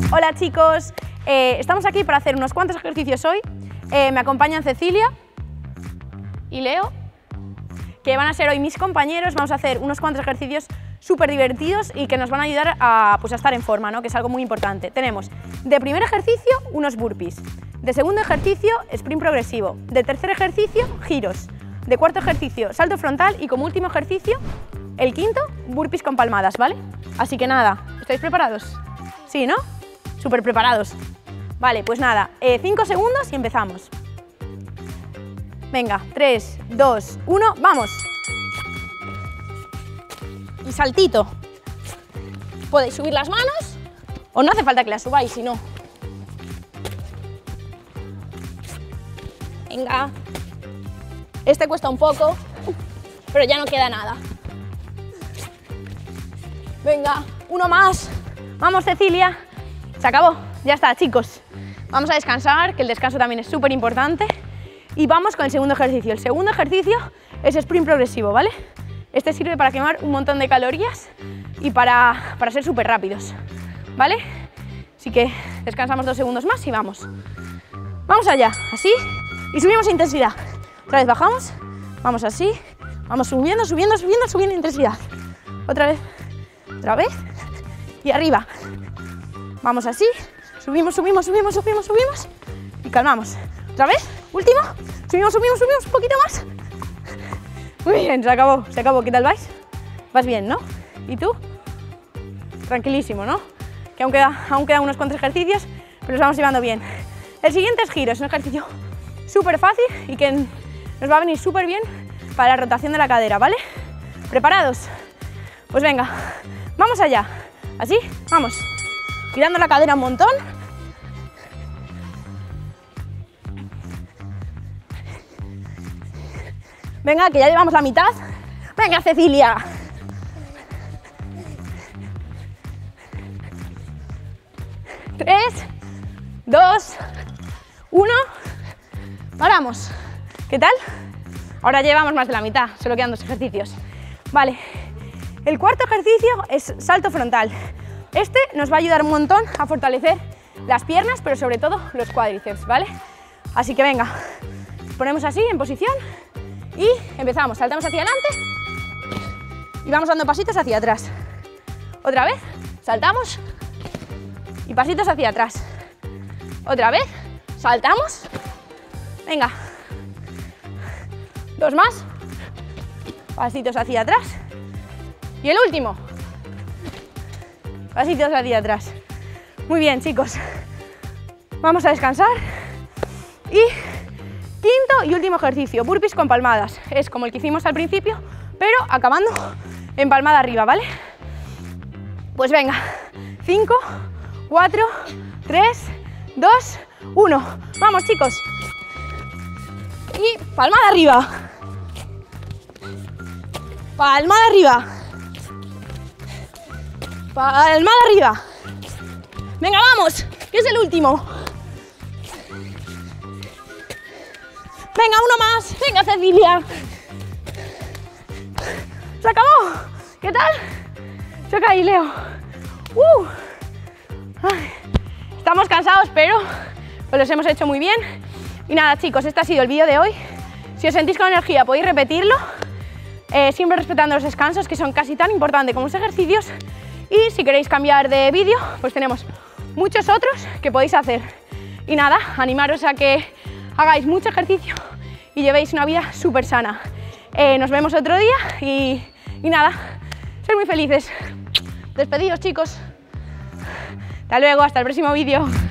Hola chicos, estamos aquí para hacer unos cuantos ejercicios hoy. Me acompañan Cecilia y Leo, que van a ser hoy mis compañeros. Vamos a hacer unos cuantos ejercicios súper divertidos y que nos van a ayudar a estar en forma, ¿no? Que es algo muy importante. Tenemos de primer ejercicio unos burpees, de segundo ejercicio sprint progresivo, de tercer ejercicio giros, de cuarto ejercicio salto frontal y como último ejercicio, el quinto, burpees con palmadas, ¿vale? Así que nada, ¿estáis preparados? ¿Sí, no? Súper preparados. Vale, pues nada, 5 segundos y empezamos. Venga, 3, 2, 1, ¡vamos! Y saltito. Podéis subir las manos o no hace falta que las subáis, si no. Venga. Este cuesta un poco, pero ya no queda nada. Venga, uno más. Vamos, Cecilia. Se acabó. Ya está, chicos. Vamos a descansar, que el descanso también es súper importante. Y vamos con el segundo ejercicio. El segundo ejercicio es sprint progresivo, ¿vale? Este sirve para quemar un montón de calorías y para ser súper rápidos, ¿vale? Así que descansamos 2 segundos más y vamos. Vamos allá, así. Y subimos intensidad. Otra vez bajamos. Vamos así. Vamos subiendo, subiendo, subiendo, subiendo intensidad. Otra vez. Otra vez. Y arriba. Vamos así. Subimos, subimos, subimos, subimos, subimos. Y calmamos. Otra vez. Último. Subimos, subimos, subimos. Un poquito más. Muy bien, se acabó. Se acabó. ¿Qué tal vais? Vas bien, ¿no? ¿Y tú? Tranquilísimo, ¿no? Que aún quedan unos cuantos ejercicios, pero los vamos llevando bien. El siguiente es giro. Es un ejercicio súper fácil y que nos va a venir súper bien para la rotación de la cadera, ¿vale? ¿Preparados? Pues venga, vamos allá. Así, vamos. Girando la cadera un montón. Venga, que ya llevamos la mitad. Venga, Cecilia. Tres, 2, 1. Paramos. ¿Qué tal? Ahora llevamos más de la mitad, solo quedan 2 ejercicios. Vale, el cuarto ejercicio es salto frontal. Este nos va a ayudar un montón a fortalecer las piernas, pero sobre todo los cuádriceps, ¿vale? Así que venga, ponemos así en posición y empezamos. Saltamos hacia adelante y vamos dando pasitos hacia atrás. Otra vez, saltamos y pasitos hacia atrás. Otra vez, saltamos. Venga, 2 más, pasitos hacia atrás y el último, pasitos hacia atrás. Muy bien, chicos, vamos a descansar y quinto y último ejercicio, burpees con palmadas. Es como el que hicimos al principio, pero acabando en palmada arriba, ¿vale? Pues venga, 5, 4, 3, 2, 1. Vamos, chicos. Y palmada arriba. Palmada arriba. Palmada arriba. Venga, vamos, que es el último. Venga, uno más. Venga, Cecilia. Se acabó. ¿Qué tal? Choca ahí, Leo. Estamos cansados, pero pues los hemos hecho muy bien. Y nada, chicos, este ha sido el vídeo de hoy. Si os sentís con energía podéis repetirlo, siempre respetando los descansos, que son casi tan importantes como los ejercicios. Y si queréis cambiar de vídeo, pues tenemos muchos otros que podéis hacer. Y nada, animaros a que hagáis mucho ejercicio y llevéis una vida súper sana. Nos vemos otro día y nada, ser muy felices. Despedidos, chicos. Hasta luego, hasta el próximo vídeo.